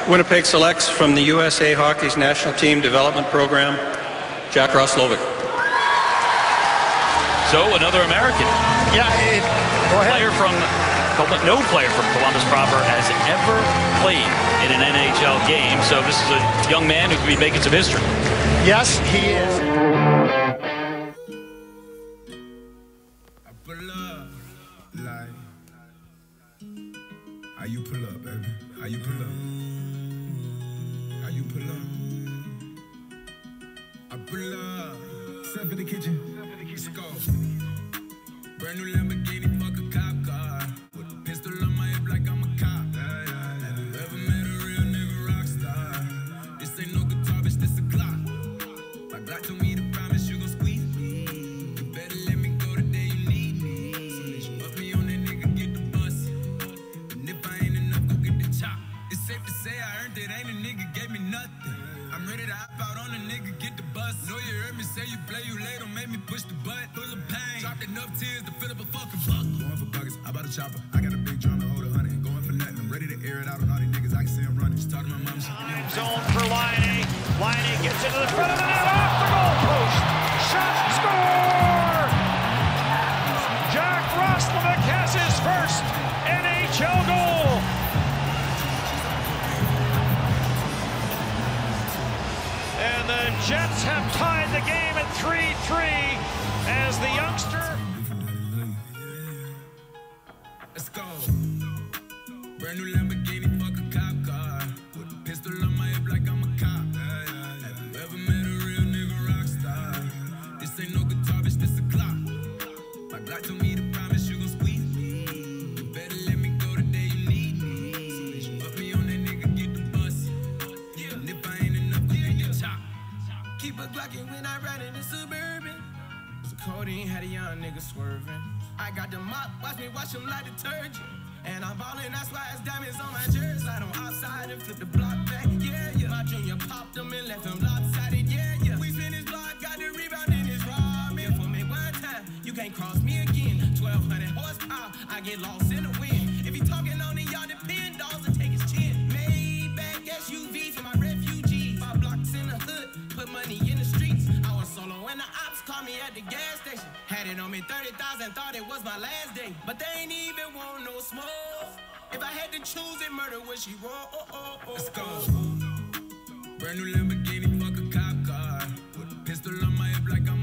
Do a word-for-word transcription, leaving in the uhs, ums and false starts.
Winnipeg selects from the U S A Hockey's National Team Development Program, Jack Roslovic. So another American. Yeah, it, go ahead. Player from, no player from Columbus proper has ever played in an N H L game. So this is a young man who could be making some history. Yes, he is. I pull up, like, how you pull up, baby? How you pull up? How you pull up? I pull up, step in the kitchen, let's go. Brand new Lamborghini, fuck a cop car. With a pistol on my hip like I'm a cop. Have you ever met a real nigga rock star? This ain't no guitar, bitch, this a Glock. My Glock told me to promise you gon' squeeze me. You better let me go the day you need me. So put me on that nigga, get the bus. And if I ain't enough, go get the chop. It's safe to say I earned it, ain't a nigga gave me nothing. I'm ready to hop out on a nigga, get the bus. Know you heard me say you play, you late, don't make me push the butt. Full of pain, dropped enough tears to fill up a fucking bucket. Going for buckets, I bought a chopper. I got a big drum to hold a hundred. Going for nothing, I'm ready to air it out on all these niggas. I can see them running. Just talk to my mom, she can hear zone for Laine. Laine gets into the front of the net, off the goal post. Shot, score! Jack Roslovic has his first N H L goal. And the Jets have tied the game at three three as the youngster. Let's go. Brand new Lamborghini, fuck a cop car. With a pistol on my hip like I'm a cop. Have you ever met a real nigga rock star? This ain't no guitar, bitch, this a Glock. My Glock told me to promise you gon' squeeze me. You better let me go the day you need me. So put me on that nigga, get the bus. And if I ain't enough, go get your chop. Keep a Glockin' when I ride in the Suburban. The codeine had a young nigga swerving. I got the mop, watch me wash him like detergent. And I'm ballin', that's why it's diamonds on my jersey. Slide on outside and flip the block back, yeah, yeah. My junior popped him and left him lopsided, yeah, yeah. We spin his block, got the rebound in his robin. For me one time, you can't cross me again. twelve hundred horsepower, I get lost in the wind. If he talking on it, y'all depend, dogs and take his chin. Maybach S U V for my refugees. Five blocks in the hood, put money in the streets. I was solo and the ops called me at the gas station. Had it on me thirty thousand, thought it was my last day. But they ain't even want no smoke. If I had to choose it, murder would she roll? Oh, oh, oh, Let's go. Brand new Lamborghini, fuck a cop car. With a pistol on my hip like I'm